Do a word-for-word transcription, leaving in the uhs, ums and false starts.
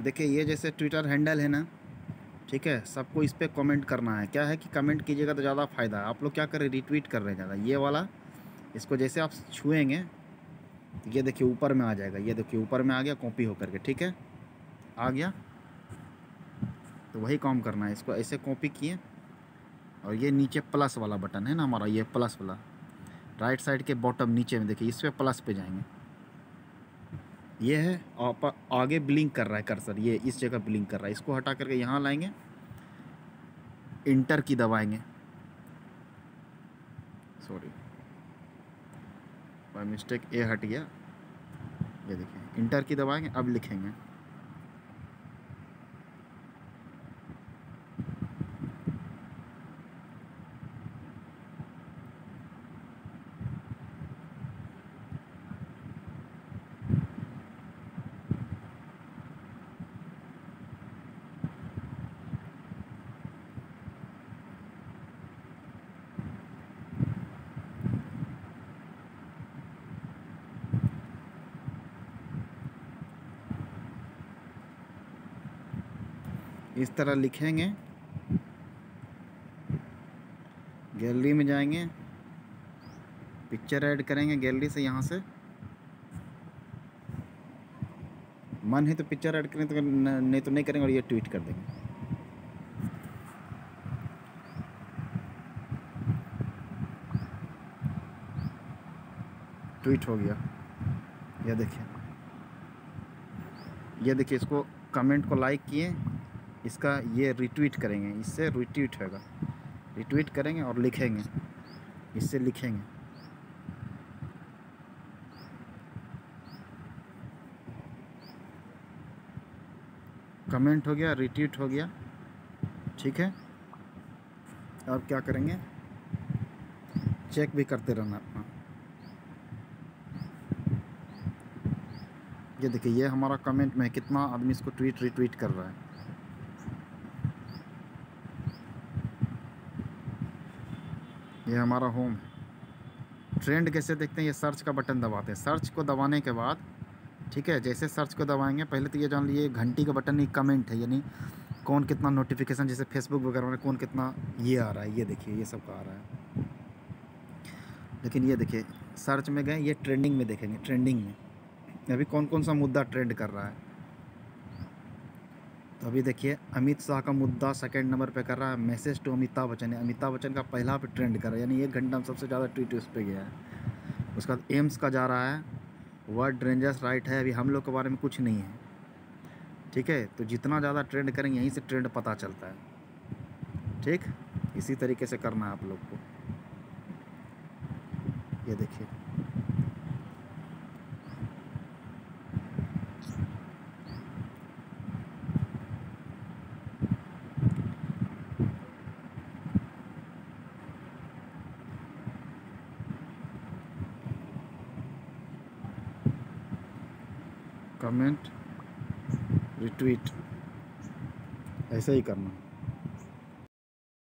देखिए ये जैसे ट्विटर हैंडल है ना, ठीक है, सबको इस पर कमेंट करना है। क्या है कि कमेंट कीजिएगा तो ज़्यादा फ़ायदा है। आप लोग क्या करें, रिट्वीट कर रहे हैं ज़्यादा। ये वाला इसको जैसे आप छुएंगे तो ये देखिए ऊपर में आ जाएगा। ये देखिए ऊपर में आ गया कॉपी होकर के, ठीक है, आ गया। तो वही काम करना है, इसको ऐसे कॉपी किए और ये नीचे प्लस वाला बटन है ना हमारा, ये प्लस वाला राइट साइड के बॉटम नीचे में देखिए, इस पर प्लस पे जाएंगे। ये है आप आगे ब्लिंक कर रहा है कर्सर, ये इस जगह ब्लिंक कर रहा है। इसको हटा करके यहाँ लाएंगे, इंटर की दबाएंगे। सॉरी बाय मिस्टेक ए हट गया। ये देखिए इंटर की दबाएंगे, अब लिखेंगे। इस तरह लिखेंगे, गैलरी में जाएंगे, पिक्चर ऐड करेंगे गैलरी से। यहाँ से मन है तो पिक्चर ऐड करें, तो नहीं तो नहीं करेंगे और ये ट्वीट कर देंगे। ट्वीट हो गया। ये देखिए, ये देखिए इसको कमेंट को लाइक किए, इसका ये रिट्वीट करेंगे, इससे रिट्वीट होगा। रिट्वीट करेंगे और लिखेंगे, इससे लिखेंगे। कमेंट हो गया, रिट्वीट हो गया, ठीक है। अब क्या करेंगे, चेक भी करते रहना अपना। ये देखिए ये हमारा कमेंट में कितना आदमी इसको ट्वीट रिट्वीट कर रहा है। ये हमारा होम है। ट्रेंड कैसे देखते हैं, ये सर्च का बटन दबाते हैं। सर्च को दबाने के बाद, ठीक है, जैसे सर्च को दबाएंगे, पहले तो ये जान लीजिए घंटी का बटन नहीं, कमेंट है, यानी कौन कितना नोटिफिकेशन, जैसे फेसबुक वगैरह में कौन कितना ये आ रहा है। ये देखिए ये सब का आ रहा है। लेकिन ये देखिए सर्च में गए, ये ट्रेंडिंग में देखेंगे, ट्रेंडिंग में अभी कौन कौन सा मुद्दा ट्रेंड कर रहा है। तो अभी देखिए अमित शाह का मुद्दा सेकंड नंबर पे कर रहा है। मैसेज टू अमिताभ बच्चन, अमिताभ बच्चन का पहला पे ट्रेंड कर रहा है, यानी एक घंटा में सबसे ज़्यादा ट्वीट उस पर गया है। उसका बाद एम्स का जा रहा है, वर्ड डेंजरस राइट है। अभी हम लोग के बारे में कुछ नहीं है, ठीक है। तो जितना ज़्यादा ट्रेंड करेंगे यहीं से ट्रेंड पता चलता है, ठीक। इसी तरीके से करना है आप लोग को। ये देखिए कमेंट रिट्वीट, ऐसे ही करना।